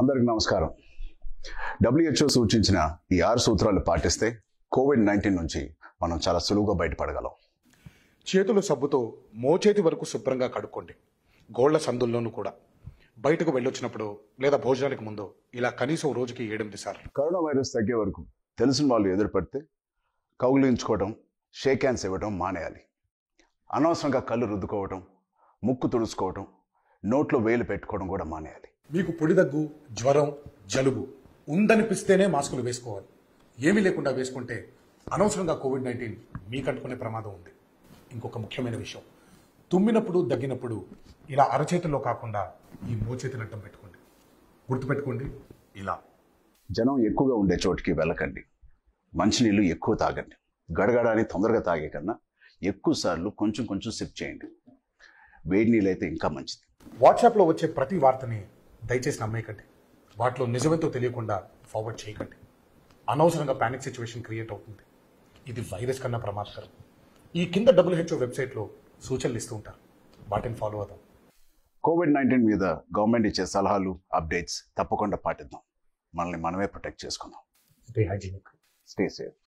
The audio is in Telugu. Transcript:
అందరికి నమస్కారం. WHO సూచించిన ఈ 6 సూత్రాలు పాటిస్తే కోవిడ్-19 నుంచి మనం చాలా సులువుగా బయటపడగలం. చేతులు సబ్బుతో మోచేతి వరకు శుభ్రంగా కడుక్కోండి. గోళ్ల సందుల్లోనూ కూడా. బయటకు వెళ్ళొచ్చినప్పుడు లేదా భోజనానికి ముందు ఇలా కనీసం రోజుకి 7-8 సార్లు. కరోనా వైరస్ తగ్గే వరకు తెలిసిన వాళ్ళు ఎదురుపడితే కౌగిలించుకోవడం, షేక్ హ్యాండ్స్ ఇవ్వడం మానేయాలి. అనవసరంగా కళ్ళు రుద్దుకోవడం, ముక్కు తుడుచుకోవడం, నోట్లో వేలు పెట్టుకోవడం కూడా మానేయాలి. మీకు పొడి దగ్గు, జ్వరం, జలుబు ఉందనిపిస్తేనే మాస్కులు వేసుకోవాలి. ఏమీ లేకుండా వేసుకుంటే అనవసరంగా కోవిడ్-19 మీకు అంటుకునే ప్రమాదం ఉంది. ఇంకొక ముఖ్యమైన విషయం, తుమ్మినప్పుడు దగ్గినప్పుడు ఇలా అరచేతిలో కాకుండా ఈ మోచేతిని అడ్డం పెట్టుకోండి. గుర్తుపెట్టుకోండి, ఇలా. జనం ఎక్కువగా ఉండే చోటికి వెళ్ళకండి. మంచినీళ్ళు ఎక్కువ తాగండి. గడగడాన్ని తొందరగా తాగే కన్నా ఎక్కువ సార్లు కొంచెం కొంచెం సిప్ చేయండి. వేడి నీళ్ళు అయితే ఇంకా మంచిది. వాట్సాప్లో వచ్చే ప్రతి వార్తని దయచేసి నమ్మేయకండి. వాటిలో నిజమేంతో తెలియకుండా ఫార్వర్డ్ చేయకండి. అనవసరంగా పానిక్ సిచ్యువేషన్ క్రియేట్ అవుతుంది. ఇది వైరస్ కన్నా ప్రమాదకరం. ఈ కింద WHO వెబ్సైట్లో సూచనలు ఇస్తూ ఉంటారు, వాటిని ఫాలో అవుదాం. కోవిడ్-19 మీద గవర్నమెంట్ ఇచ్చే సలహాలు, అప్డేట్స్ తప్పకుండా పాటిద్దాం. మనల్ని మనమే ప్రొటెక్ట్ చేసుకుందాం. Stay hygienic, stay safe.